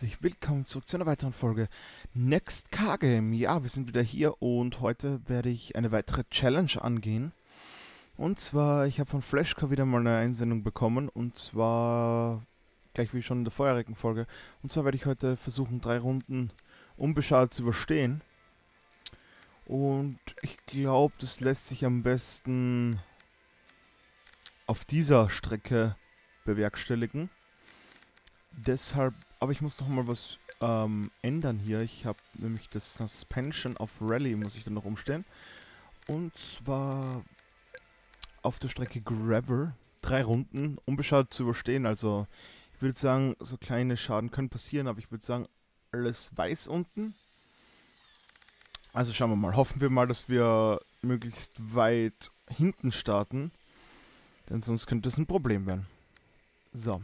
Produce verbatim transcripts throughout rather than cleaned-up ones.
herzlich willkommen zurück zu einer weiteren Folge Next Car Game. Ja, wir sind wieder hier und heute werde ich eine weitere Challenge angehen. Und zwar, ich habe von Flashcore wieder mal eine Einsendung bekommen und zwar, gleich wie schon in der vorherigen Folge, und zwar werde ich heute versuchen, drei Runden unbeschadet zu überstehen. Und ich glaube, das lässt sich am besten auf dieser Strecke bewerkstelligen. Deshalb, aber ich muss noch mal was ähm, ändern hier. Ich habe nämlich das Suspension auf Rally, muss ich dann noch umstellen. Und zwar auf der Strecke Gravel. Drei Runden, unbeschadet zu überstehen. Also ich würde sagen, so kleine Schaden können passieren, aber ich würde sagen, alles weiß unten. Also schauen wir mal. Hoffen wir mal, dass wir möglichst weit hinten starten. Denn sonst könnte es ein Problem werden. So.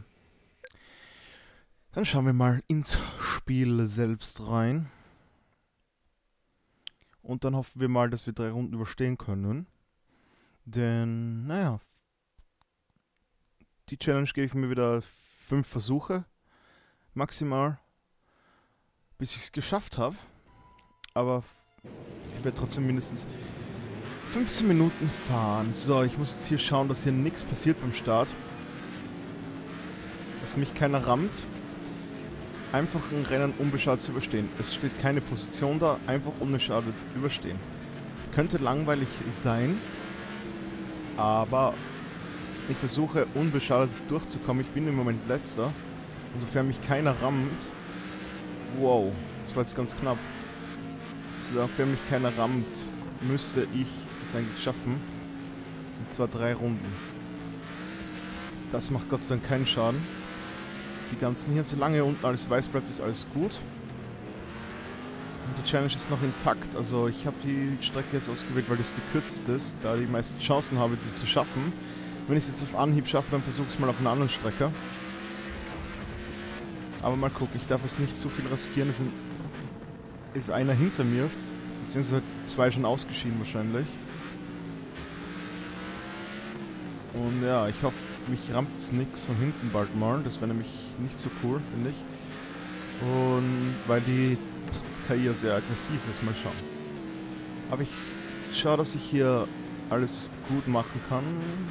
Dann schauen wir mal ins Spiel selbst rein. Und dann hoffen wir mal, dass wir drei Runden überstehen können. Denn, naja, die Challenge gebe ich mir wieder fünf Versuche. Maximal. Bis ich es geschafft habe. Aber ich werde trotzdem mindestens fünfzehn Minuten fahren. So, ich muss jetzt hier schauen, dass hier nichts passiert beim Start. Dass mich keiner rammt. Einfach ein Rennen unbeschadet zu überstehen. Es steht keine Position da, einfach unbeschadet überstehen. Könnte langweilig sein, aber ich versuche unbeschadet durchzukommen. Ich bin im Moment letzter. Insofern mich keiner rammt. Wow, das war jetzt ganz knapp. Insofern mich keiner rammt, müsste ich es eigentlich schaffen. Und zwar drei Runden. Das macht Gott sei Dank keinen Schaden. Die ganzen hier, solange unten alles weiß bleibt, ist alles gut. Und die Challenge ist noch intakt. Also ich habe die Strecke jetzt ausgewählt, weil das die kürzeste ist, da die meisten Chancen habe, die zu schaffen. Wenn ich es jetzt auf Anhieb schaffe, dann versuche ich es mal auf einer anderen Strecke. Aber mal gucken, ich darf jetzt nicht zu viel riskieren. Es sind, ist einer hinter mir, beziehungsweise zwei schon ausgeschieden wahrscheinlich. Und ja, ich hoffe, mich rammt es nix von hinten bald mal. Das wäre nämlich nicht so cool, finde ich. Und weil die K I ja sehr aggressiv ist, mal schauen. Aber ich schaue, dass ich hier alles gut machen kann.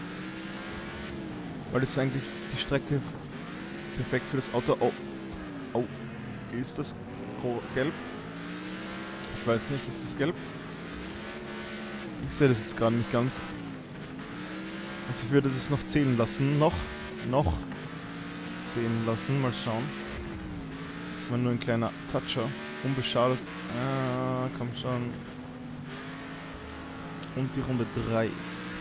Weil das ist eigentlich die Strecke perfekt für das Auto. Oh, oh, ist das gelb? Ich weiß nicht, ist das gelb? Ich sehe das jetzt gerade nicht ganz. Also ich würde das noch zählen lassen. Noch. Noch. Zählen lassen. Mal schauen. Das war nur ein kleiner Toucher. Unbeschadet. Ah, komm schon. Und die Runde drei.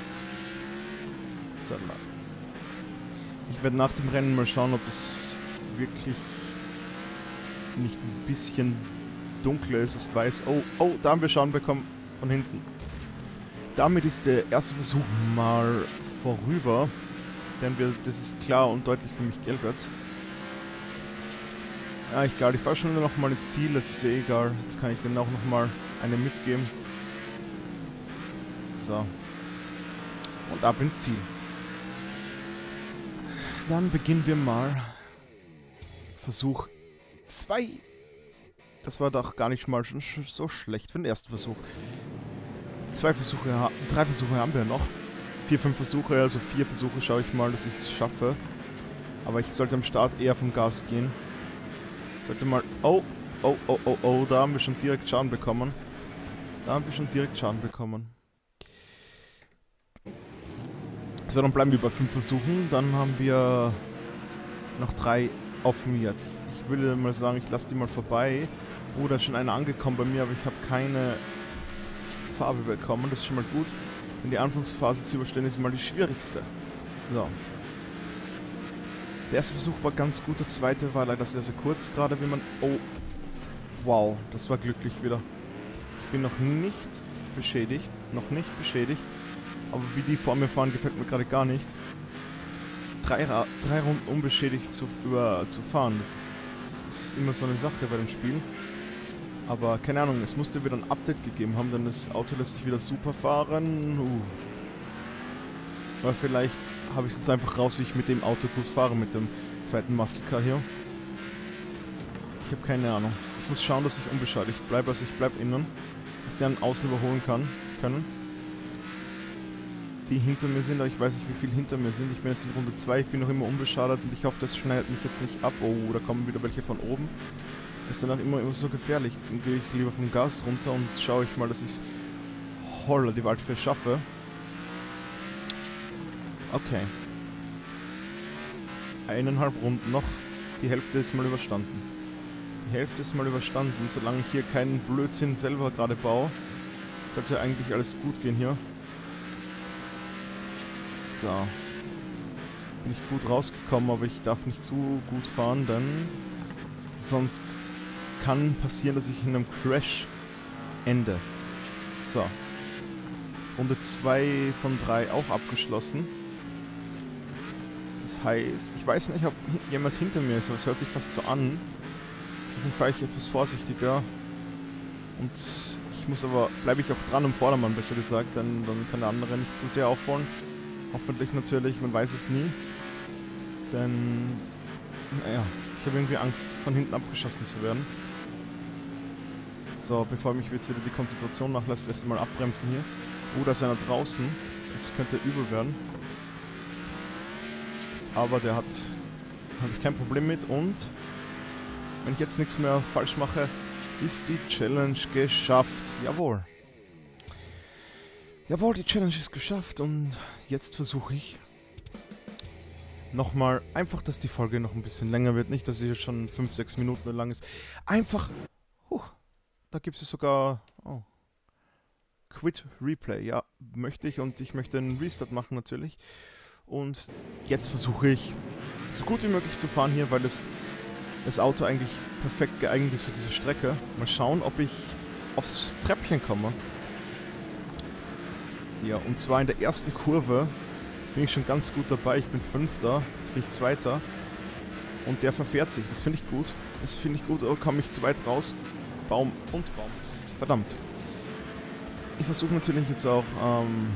So. Ich werde nach dem Rennen mal schauen, ob es wirklich nicht ein bisschen dunkler ist als weiß. Oh, oh, da haben wir Schaden bekommen. Von hinten. Damit ist der erste Versuch mal vorüber, denn wir, das ist klar und deutlich für mich gelb jetzt. Ja, egal, ich fahre schon noch mal ins Ziel, jetzt ist eh egal, jetzt kann ich dann auch noch mal eine mitgeben. So. Und ab ins Ziel. Dann beginnen wir mal. Versuch zwei. Das war doch gar nicht mal so schlecht für den ersten Versuch. Zwei Versuche, drei Versuche haben wir noch. Vier, fünf Versuche, also vier Versuche schaue ich mal, dass ich es schaffe. Aber ich sollte am Start eher vom Gas gehen. Sollte mal... Oh, oh, oh, oh, oh, da haben wir schon direkt Schaden bekommen. Da haben wir schon direkt Schaden bekommen. So, dann bleiben wir bei fünf Versuchen. Dann haben wir noch drei offen jetzt. Ich würde mal sagen, ich lasse die mal vorbei. Oh, da ist schon einer angekommen bei mir, aber ich habe keine Farbe bekommen. Das ist schon mal gut. Denn die Anfangsphase zu überstehen ist mal die schwierigste. So. Der erste Versuch war ganz gut, der zweite war leider sehr, sehr kurz, gerade wie man... Oh. Wow, das war glücklich wieder. Ich bin noch nicht beschädigt. Noch nicht beschädigt. Aber wie die vor mir fahren, gefällt mir gerade gar nicht. Drei, Ra drei Runden unbeschädigt zu, über, zu fahren, das ist, das ist immer so eine Sache bei dem Spiel. Aber keine Ahnung, es musste wieder ein Update gegeben haben, denn das Auto lässt sich wieder super fahren. Uh. Aber vielleicht habe ich es jetzt einfach raus, wie ich mit dem Auto gut fahre, mit dem zweiten Muscle Car hier. Ich habe keine Ahnung. Ich muss schauen, dass ich unbeschädigt bleibe. Also ich bleibe innen, dass die einen außen überholen kann, können. Die hinter mir sind, aber ich weiß nicht, wie viel hinter mir sind. Ich bin jetzt in Runde zwei, ich bin noch immer unbeschadet und ich hoffe, das schneidet mich jetzt nicht ab. Oh, da kommen wieder welche von oben. Ist danach immer, immer so gefährlich. Deswegen gehe ich lieber vom Gas runter und schaue ich mal, dass ich es holla die Waldfee schaffe. Okay. Eineinhalb Runden noch. Die Hälfte ist mal überstanden. Die Hälfte ist mal überstanden. Solange ich hier keinen Blödsinn selber gerade baue, sollte eigentlich alles gut gehen hier. So. Bin ich gut rausgekommen, aber ich darf nicht zu gut fahren, denn sonst kann passieren, dass ich in einem Crash ende. So. Runde zwei von drei auch abgeschlossen. Das heißt, ich weiß nicht, ob jemand hinter mir ist, aber es hört sich fast so an. Deswegen fahre ich etwas vorsichtiger. Und ich muss aber, bleibe ich auch dran am Vordermann, besser gesagt, denn dann kann der andere nicht zu sehr aufholen. Hoffentlich natürlich, man weiß es nie. Denn, naja, ich habe irgendwie Angst, von hinten abgeschossen zu werden. So, bevor mich jetzt wieder die Konzentration nachlässt, erst mal abbremsen hier. Oh, da ist einer draußen. Das könnte übel werden. Aber der hat, habe ich kein Problem mit und wenn ich jetzt nichts mehr falsch mache, ist die Challenge geschafft. Jawohl. Jawohl, die Challenge ist geschafft und jetzt versuche ich nochmal, einfach, dass die Folge noch ein bisschen länger wird. Nicht, dass sie jetzt schon fünf, sechs Minuten lang ist. Einfach, huh, da gibt es sogar, oh, Quit Replay. Ja, möchte ich und ich möchte einen Restart machen natürlich. Und jetzt versuche ich, so gut wie möglich zu fahren hier, weil das, das Auto eigentlich perfekt geeignet ist für diese Strecke. Mal schauen, ob ich aufs Treppchen komme. Ja, und zwar in der ersten Kurve bin ich schon ganz gut dabei. Ich bin Fünfter, jetzt bin ich Zweiter. Und der verfährt sich, das finde ich gut. Das finde ich gut, oh, komme ich zu weit raus. Baum und Baum. Verdammt. Ich versuche natürlich jetzt auch, ähm...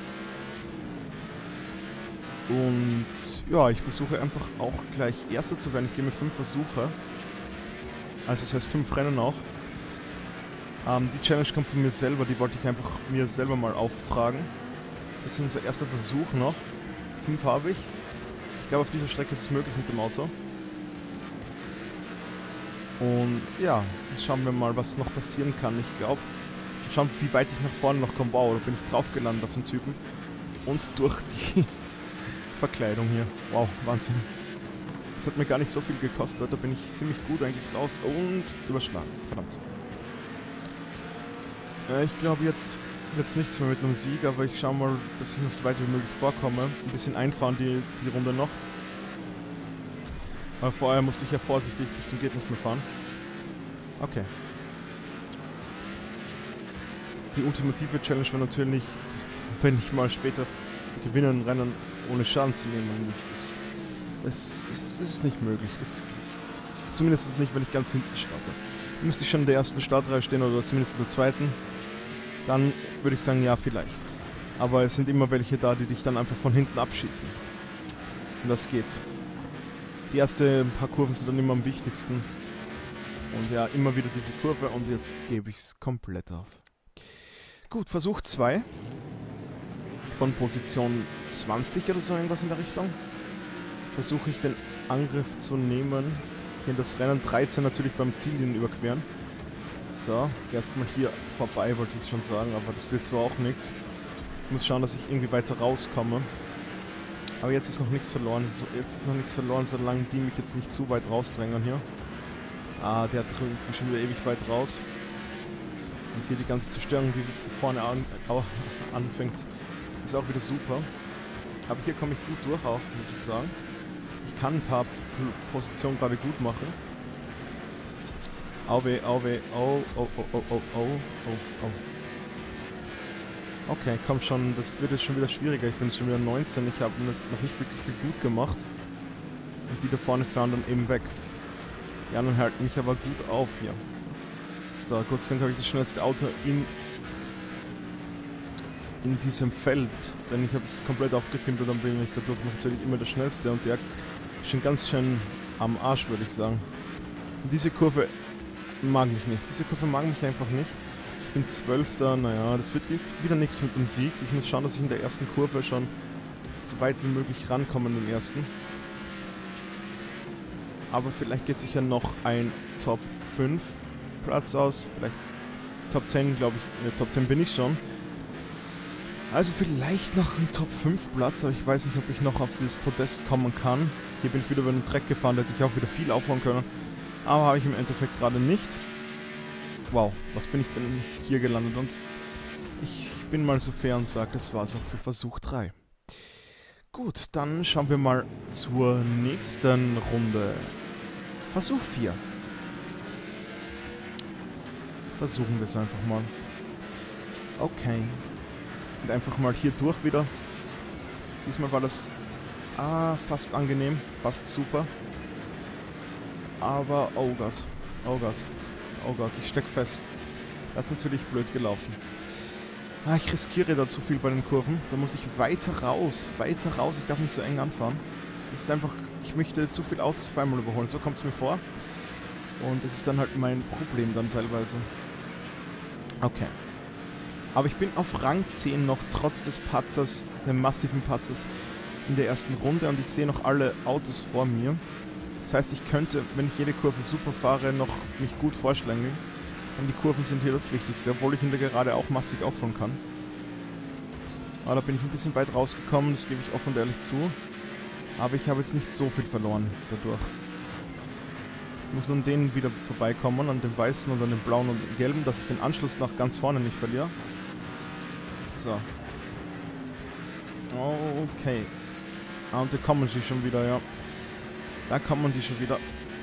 Und ja, ich versuche einfach auch gleich Erster zu werden. Ich gehe mir fünf Versuche. Also das heißt fünf Rennen auch. Ähm, die Challenge kommt von mir selber, die wollte ich einfach mir selber mal auftragen. Das ist unser erster Versuch noch. Fünf habe ich. Ich glaube, auf dieser Strecke ist es möglich mit dem Auto. Und ja, schauen wir mal, was noch passieren kann. Ich glaube, schauen, wie weit ich nach vorne noch komme. Wow, da bin ich drauf gelandet auf den Typen. Und durch die Verkleidung hier. Wow, Wahnsinn. Das hat mir gar nicht so viel gekostet. Da bin ich ziemlich gut eigentlich raus und überschlagen. Verdammt. Äh, ich glaube, jetzt wird es nichts mehr mit einem Sieg, aber ich schaue mal, dass ich noch so weit wie möglich vorkomme. Ein bisschen einfahren die, die Runde noch. Aber vorher musste ich ja vorsichtig bis zum geht nicht mehr fahren. Okay. Die ultimative Challenge war natürlich, wenn ich mal später gewinne ein Rennen ohne Schaden zu nehmen. Das ist, das, das, das ist nicht möglich. Das, zumindest ist es nicht, wenn ich ganz hinten starte. Müsste ich schon in der ersten Startreihe stehen oder zumindest in der zweiten, dann würde ich sagen, ja, vielleicht. Aber es sind immer welche da, die dich dann einfach von hinten abschießen. Und das geht's. Die ersten paar Kurven sind dann immer am wichtigsten. Und ja, immer wieder diese Kurve und jetzt gebe ich es komplett auf. Gut, Versuch zwei. Von Position zwanzig oder so irgendwas in der Richtung. Versuche ich den Angriff zu nehmen. Hier in das Rennen dreizehn natürlich beim Ziellinien überqueren. So, erstmal hier vorbei wollte ich schon sagen, aber das wird so auch nichts. Ich muss schauen, dass ich irgendwie weiter rauskomme. Aber jetzt ist noch nichts verloren. So, jetzt ist noch nichts verloren, solange die mich jetzt nicht zu weit rausdrängen hier. Ah, der drückt mich schon wieder ewig weit raus. Und hier die ganze Zerstörung, die vorne an, oh, anfängt, ist auch wieder super. Aber hier komme ich gut durch auch, muss ich sagen. Ich kann ein paar Positionen gerade gut machen. Au weh, au weh, oh, oh, oh, oh, oh, oh, oh, oh. Okay, komm schon, das wird jetzt schon wieder schwieriger. Ich bin jetzt schon wieder neunzehn, ich habe noch nicht wirklich viel gut gemacht. Und die da vorne fahren dann eben weg. Die anderen halten mich aber gut auf hier. So, Gott sei Dank habe ich das schnellste Auto in, in diesem Feld. Denn ich habe es komplett aufgepimpelt und bin ich dadurch natürlich immer der schnellste. Und der ist schon ganz schön am Arsch, würde ich sagen. Und diese Kurve mag mich nicht. Diese Kurve mag mich einfach nicht. Ich bin Zwölfter, naja, das wird wieder nichts mit dem Sieg. Ich muss schauen, dass ich in der ersten Kurve schon so weit wie möglich rankomme in den ersten. Aber vielleicht geht sich ja noch ein Top fünf Platz aus. Vielleicht Top zehn, glaube ich. Äh, Top zehn bin ich schon. Also vielleicht noch ein Top fünf Platz, aber ich weiß nicht, ob ich noch auf das Podest kommen kann. Hier bin ich wieder über den Dreck gefahren, da hätte ich auch wieder viel aufholen können. Aber habe ich im Endeffekt gerade nicht. Wow, was bin ich denn hier gelandet? Und ich bin mal so fair und sage, das war's auch für Versuch drei. Gut, dann schauen wir mal zur nächsten Runde. Versuch vier. Versuchen wir es einfach mal. Okay. Und einfach mal hier durch wieder. Diesmal war das ah, fast angenehm, fast super. Aber, oh Gott, oh Gott, oh Gott, ich steck fest. Das ist natürlich blöd gelaufen. Ah, ich riskiere da zu viel bei den Kurven. Da muss ich weiter raus, weiter raus. Ich darf nicht so eng anfahren. Das ist einfach, ich möchte zu viele Autos auf einmal überholen. So kommt es mir vor. Und das ist dann halt mein Problem dann teilweise. Okay. Aber ich bin auf Rang zehn noch, trotz des Patzers, dem massiven Patzers in der ersten Runde. Und ich sehe noch alle Autos vor mir. Das heißt, ich könnte, wenn ich jede Kurve super fahre, noch mich gut vorschlängeln. Und die Kurven sind hier das Wichtigste, obwohl ich in der Gerade auch massig auffahren kann. Aber da bin ich ein bisschen weit rausgekommen, das gebe ich offen und ehrlich zu. Aber ich habe jetzt nicht so viel verloren dadurch. Ich muss an denen wieder vorbeikommen, an dem weißen und an dem blauen und dem gelben, dass ich den Anschluss nach ganz vorne nicht verliere. So. Okay. Ah, und da kommen sie schon wieder, ja. Da kommen die schon wieder.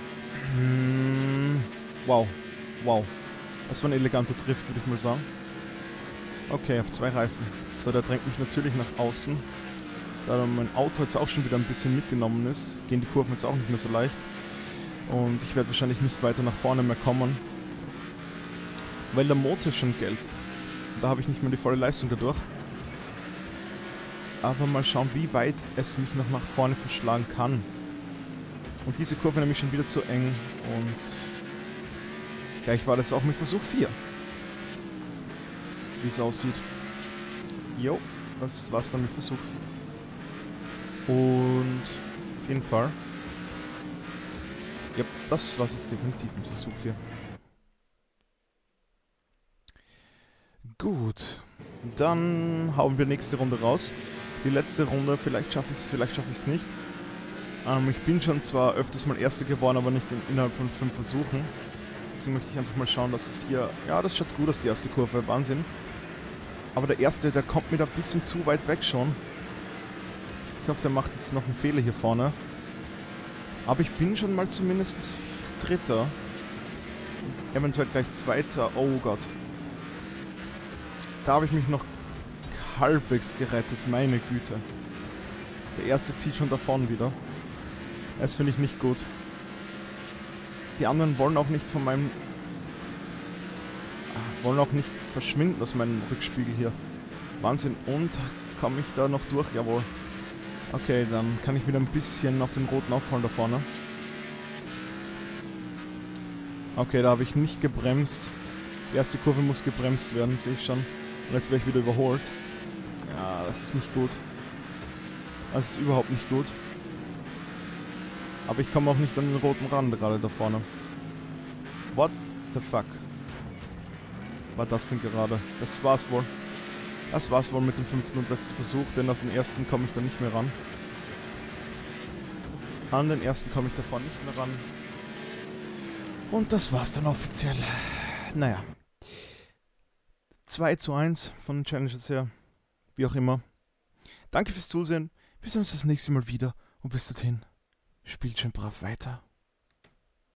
Hm. Wow. Wow. Das war ein eleganter Drift, würde ich mal sagen. Okay, auf zwei Reifen. So, der drängt mich natürlich nach außen. Da mein Auto jetzt auch schon wieder ein bisschen mitgenommen ist, gehen die Kurven jetzt auch nicht mehr so leicht. Und ich werde wahrscheinlich nicht weiter nach vorne mehr kommen. Weil der Motor ist schon gelb. Da habe ich nicht mehr die volle Leistung dadurch. Aber mal schauen, wie weit es mich noch nach vorne verschlagen kann. Und diese Kurve nämlich schon wieder zu eng. Und gleich war das auch mit Versuch vier. Wie es aussieht. Jo, das war's dann mit Versuch. Und auf jeden Fall. Ja, das war's jetzt definitiv mit Versuch vier. Gut. Dann hauen wir nächste Runde raus. Die letzte Runde, vielleicht schaffe ich es, vielleicht schaffe ich es nicht. Ähm, ich bin schon zwar öfters mal Erster geworden, aber nicht in, innerhalb von fünf Versuchen. Deswegen möchte ich einfach mal schauen, dass es hier... Ja, das schaut gut aus, die erste Kurve. Wahnsinn. Aber der erste, der kommt mir da ein bisschen zu weit weg schon. Ich hoffe, der macht jetzt noch einen Fehler hier vorne. Aber ich bin schon mal zumindest Dritter. Eventuell gleich Zweiter. Oh Gott. Da habe ich mich noch halbwegs gerettet. Meine Güte. Der erste zieht schon davon wieder. Das finde ich nicht gut. Die anderen wollen auch nicht von meinem... wollen auch nicht verschwinden aus meinem Rückspiegel hier. Wahnsinn. Und komme ich da noch durch? Jawohl. Okay, dann kann ich wieder ein bisschen auf den roten aufholen da vorne. Okay, da habe ich nicht gebremst. Die erste Kurve muss gebremst werden, sehe ich schon. Und jetzt werde ich wieder überholt. Ja, das ist nicht gut. Das ist überhaupt nicht gut. Aber ich komme auch nicht an den roten Rand gerade da vorne. What the fuck? War das denn gerade? Das war's wohl. Das war's wohl mit dem fünften und letzten Versuch, denn auf den ersten komme ich da nicht mehr ran. An den ersten komme ich davon nicht mehr ran. Und das war's dann offiziell. Naja. zwei zu eins von den Challenges her. Wie auch immer. Danke fürs Zusehen. Wir sehen uns das nächste Mal wieder. Und bis dahin, spielt schön brav weiter.